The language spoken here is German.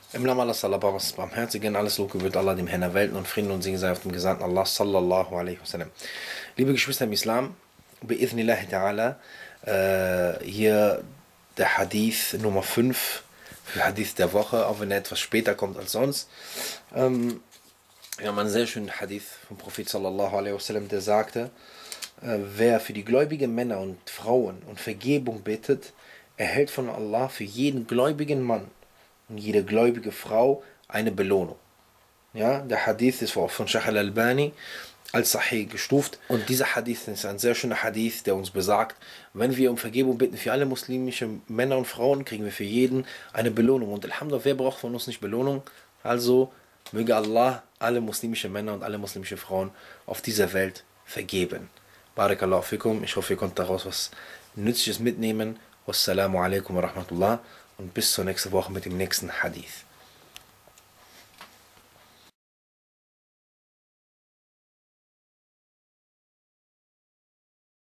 Im Namen Allah, Sallallahu was Barmherzigen, alles Lob gebührt Allah, dem Herrn der Welten, und Frieden und Segen sei auf dem Gesandten Allah, Sallallahu alaihi wasallam. Liebe Geschwister im Islam, bi'idhnillahi ta'ala, hier der Hadith Nummer 5, für Hadith der Woche, auch wenn er etwas später kommt als sonst. Wir haben einen sehr schönen Hadith vom Prophet Sallallahu alaihi wasallam, der sagte, wer für die gläubigen Männer und Frauen um Vergebung bittet, erhält von Allah für jeden gläubigen Mann und jede gläubige Frau eine Belohnung. Ja, der Hadith ist auch von Shaykh al-Albani als Sahih gestuft, und dieser Hadith ist ein sehr schöner Hadith, der uns besagt, wenn wir um Vergebung bitten für alle muslimischen Männer und Frauen, kriegen wir für jeden eine Belohnung. Und Alhamdulillah, wer braucht von uns nicht Belohnung? Also möge Allah alle muslimischen Männer und alle muslimischen Frauen auf dieser Welt vergeben. Barakallahu fikum. Ich hoffe, ihr konntet daraus was Nützliches mitnehmen. Wassalamu alaikum wa rahmatullah. Und bis zur nächsten Woche mit dem nächsten Hadith.